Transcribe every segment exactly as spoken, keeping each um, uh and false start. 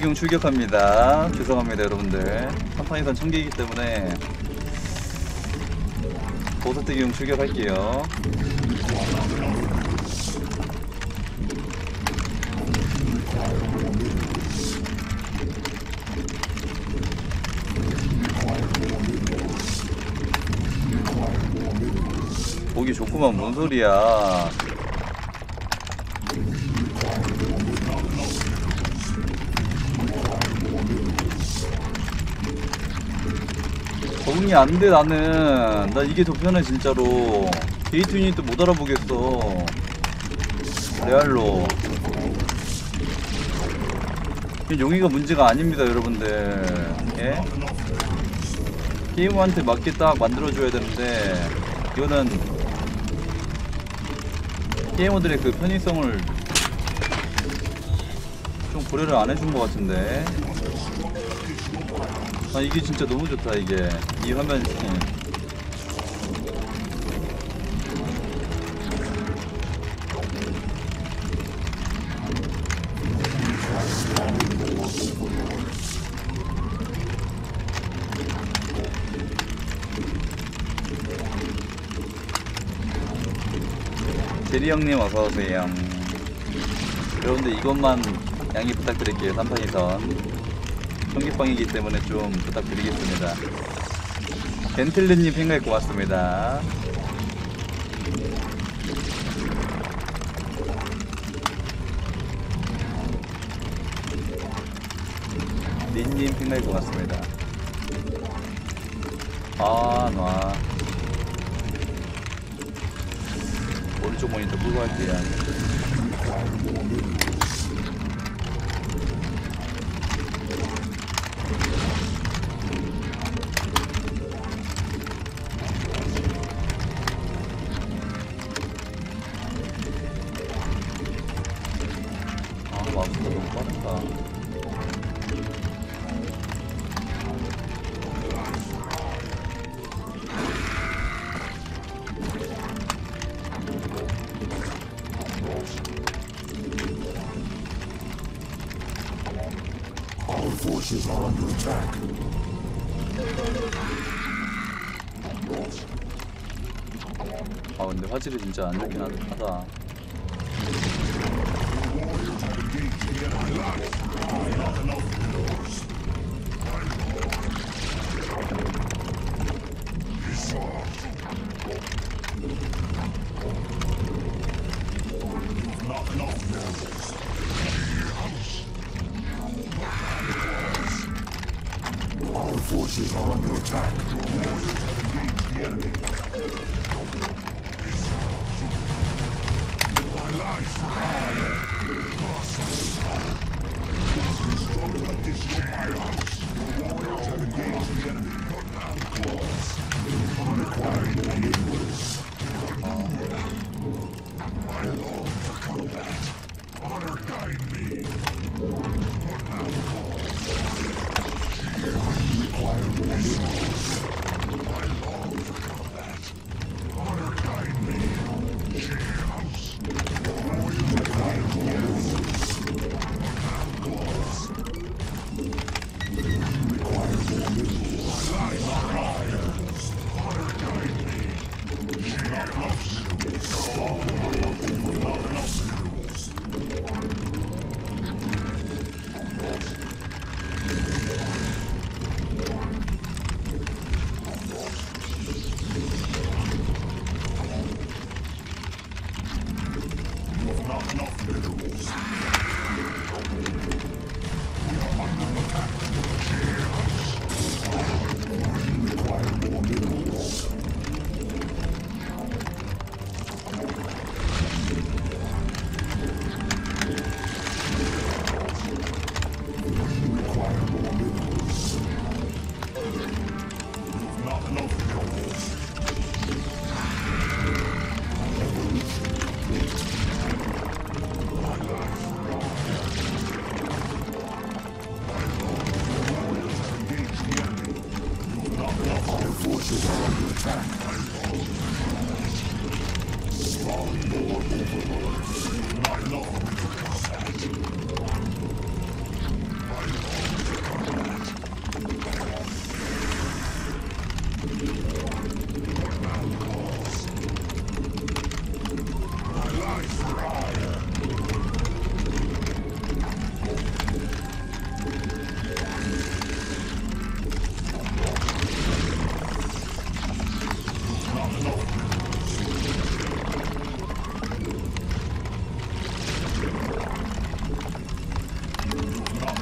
보호특용 출격합니다. 죄송합니다 여러분들. 한판에선 천개이기 때문에 보호특용 출격할게요. 보기 좋구만. 뭔 소리야. 적응이 안 돼 나는. 나 이게 더 편해 진짜로. 게이트 유닛도 못 알아보겠어 레알로. 용의가 문제가 아닙니다 여러분들. 예? 게이머한테 맞게 딱 만들어줘야 되는데 이거는 게이머들의 그 편의성을 좀 고려를 안 해준 것 같은데. 아 이게 진짜 너무 좋다 이게 이 화면 스킨. 제리 형님 어서 오세요. 여러분들 이것만 양해 부탁드릴게요. 삼 판 이선 청기빵이기 때문에 좀 부탁드리겠습니다. 벤틀리님 팬가입 고맙습니다. 린님 팬가입 고맙습니다. 아, 놔. 오른쪽 모니터 끄고 할게요. 아, 마우스가 너무 빠르다. Forces are under attack. 아 근데 화질이 진짜 안 좋긴 하다. Our forces are under attack. The enemy. My life. Struggle like this in my house. The warriors have engaged the enemy. Unacquired enablers. I long for combat. Honor guide me. Require resources. I long for combat. Honor guide me. Share house. Warriors require resources. Require minerals. Life fires. Honor guide me. Share house. Not enough minerals. Not enough minerals. We are under attack. We require more minerals. We require more minerals. Not enough minerals. Our forces are under attack. Spawn more overlords. My lord will combat. My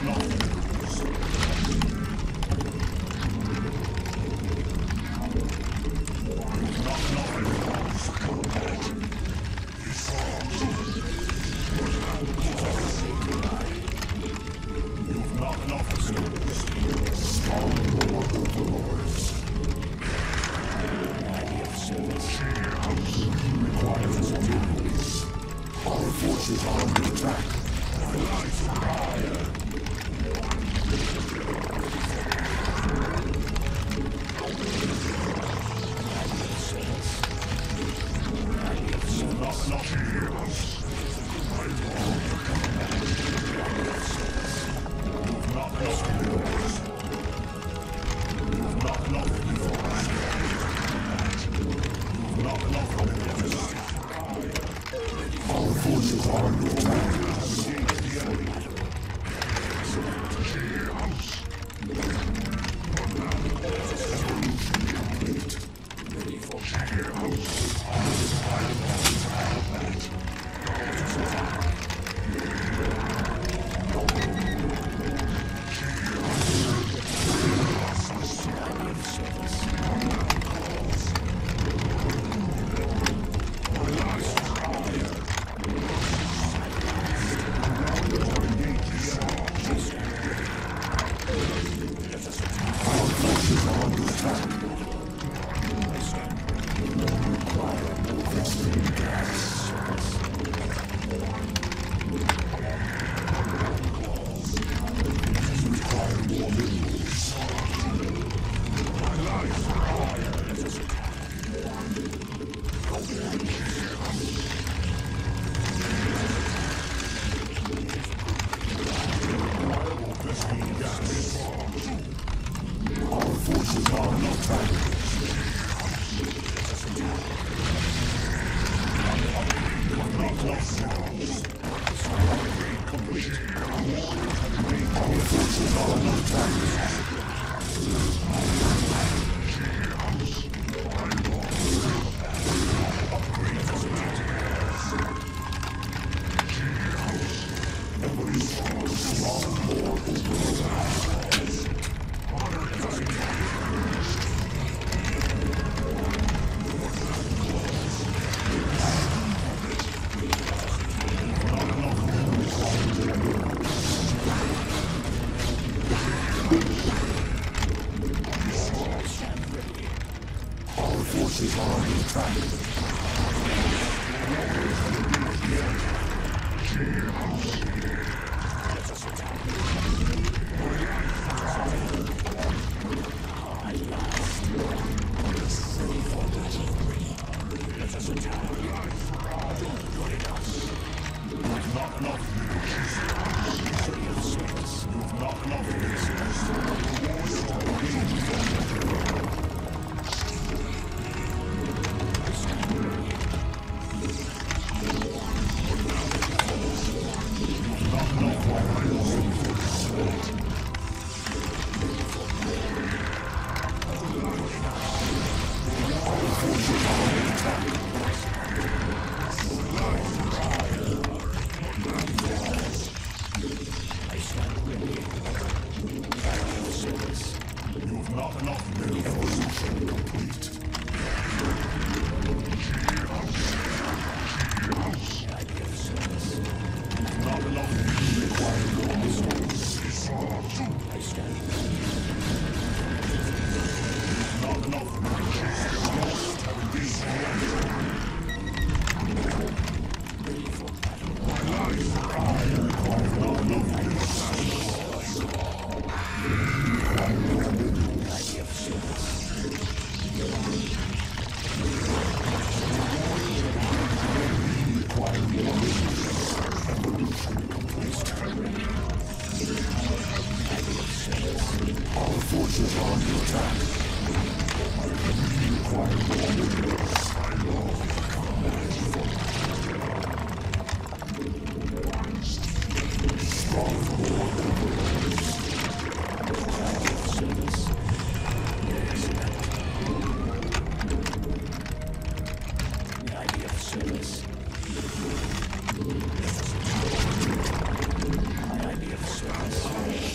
Service.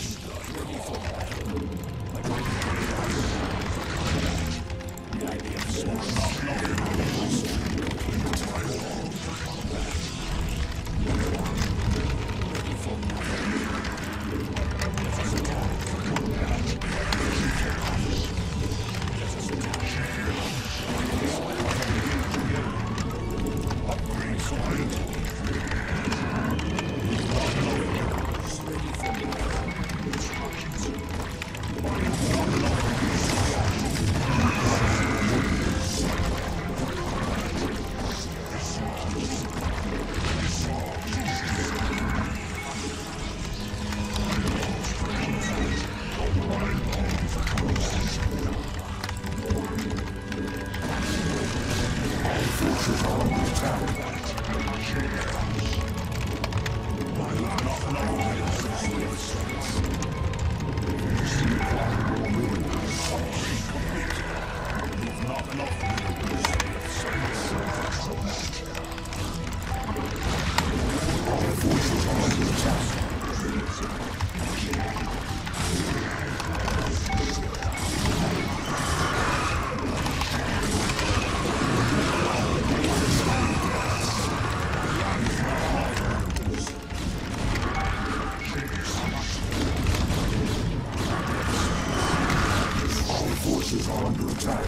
are under attack.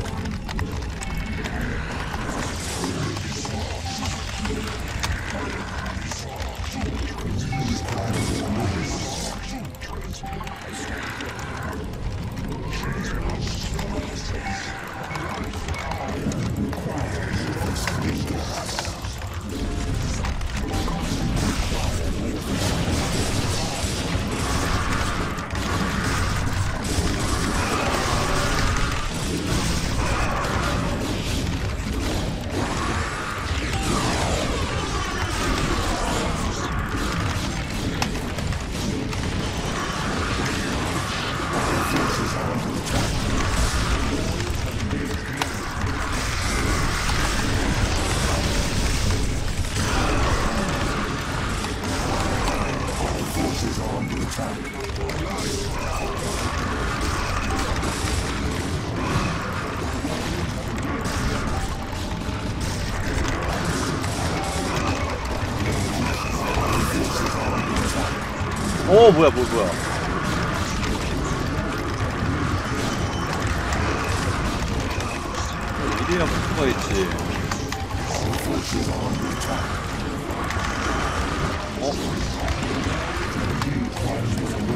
어 뭐야 뭐 뭐야 이래야 목표가 있지. 어?